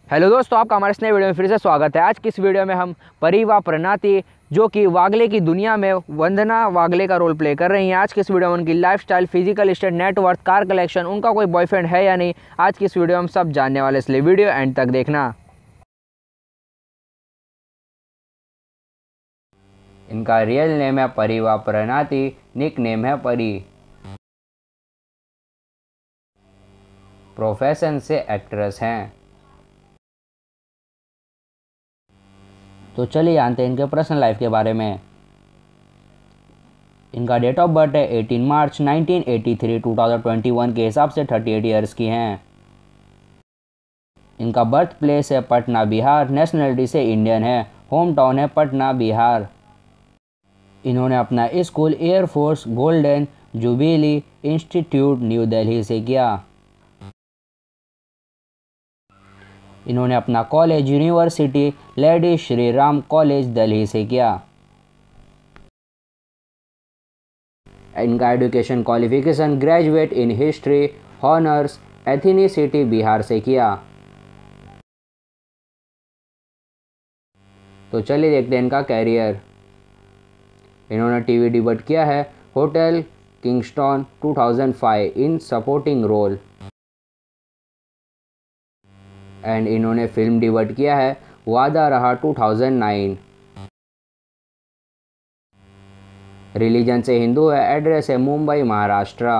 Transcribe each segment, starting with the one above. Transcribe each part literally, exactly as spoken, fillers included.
Hello दोस्तों, आपका हमारे इस नए वीडियो में फिर से स्वागत है। आज की इस वीडियो में हम परी व प्रणति, जो कि वागले की दुनिया में वंदना वागले का रोल प्ले कर रही हैं। आज की इस वीडियो में उनकी lifestyle, physical state, net worth, car collection, उनका कोई बॉयफ्रेंड है या नहीं, आज की इस वीडियो में हम सब जानने वाले, इसलिए वीडियो एंड तक देखना। इनका रियल नेम है परी व प्रणति, निक नेम है परी। प्रोफेशन से एक्ट्रेस हैं। तो चलिए जानते हैं इनके पर्सनल लाइफ के बारे में। इनका डेट ऑफ बर्थ है अठारह मार्च नाइनटीन एटी थ्री, दो हज़ार इक्कीस के हिसाब से अड़तीस इयर्स की हैं। इनका बर्थ प्लेस है पटना बिहार। नेशनलिटी से इंडियन है। होम टाउन है पटना बिहार। इन्होंने अपना school air force golden jubilee institute new Delhi से किया। इन्होंने अपना college university lady Shri Ram college Delhi से किया। इनका education qualification graduate in history honours ethnicity Bihar से किया। तो चलिए देखते हैं इनका कैरियर। इन्होंने टीवी डिबट किया है होटल किंगस्टन दो हज़ार पाँच इन सपोर्टिंग रोल, एंड इन्होंने फिल्म डिबट किया है वादा रहा दो हज़ार नौ। रिलीजन से हिंदू है। एड्रेस है मुंबई महाराष्ट्र।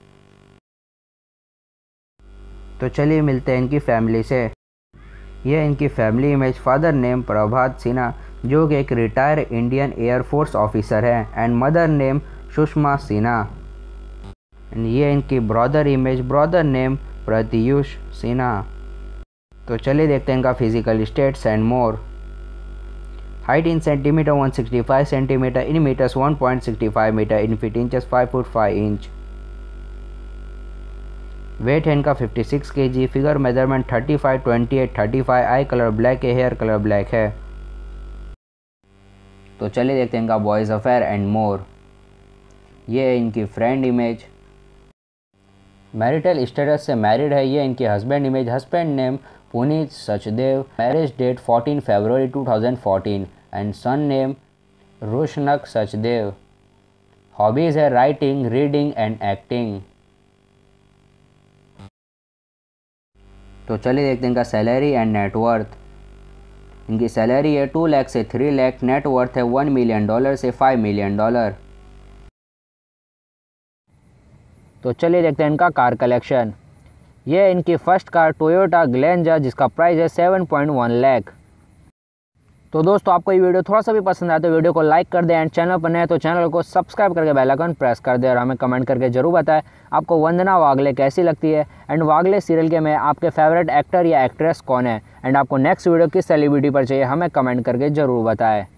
तो चलिए मिलते हैं इनकी फैमिली से। यह इनकी family image. Father name Prabhat Sinha, जो कि एक रिटायर इंडियन एयरफोर्स ऑफिसर है, and mother name Sushma Sinha. And ये इनकी brother image. Brother name Pratyush Sinha. तो चलिए देखते हैं इनका physical status and more. Height in centimetre एक सौ पैंसठ सेंटीमीटर, इन मीटर्स एक point six five metre, in feet inches पाँच फुट पाँच इंच। वेट है इनका छप्पन केजी। फिगर मेजरमेंट पैंतीस, अट्ठाईस, पैंतीस। आई कलर ब्लैक है। हेयर कलर ब्लैक है। तो चलिए देखते हैं इनका बॉयज़ अफेयर एंड मोर। ये है इनकी फ्रेंड इमेज। मैरिटल स्टेटस से मैरिड है। ये इनकी husband image. Husband name Puneet Sachdev. Marriage date चौदह फरवरी दो हज़ार चौदह, and son name Roshnak Sachdev. Hobbies है राइटिंग, रीडिंग एंड एक्टिंग। तो चलिए देखते हैं इनका सैलरी एंड नेटवर्थ। इनकी सैलरी है टू लाख से थ्री लाख। नेटवर्थ है वन मिलियन डॉलर से फाइव मिलियन डॉलर। तो चलिए देखते हैं इनका कार कलेक्शन। ये है इनकी फर्स्ट कार टोयोटा ग्लेंजा, जिसका प्राइस है सेवन पॉइंट वन लाख। तो दोस्तों, आपको ये वीडियो थोड़ा सा भी पसंद आया तो वीडियो को लाइक कर दें, एंड चैनल पर नए तो चैनल को सब्सक्राइब करके बेल आइकन प्रेस कर दें, और हमें कमेंट करके जरूर बताएं आपको वंदना वागले कैसी लगती है, एंड वागले सीरियल के में आपके फेवरेट एक्टर या एक्ट्रेस कौन है, एंड आपको नेक्स्ट वीडियो किस सेलिब्रिटी पर चाहिए हमें कमेंट करके ज़रूर बताएं।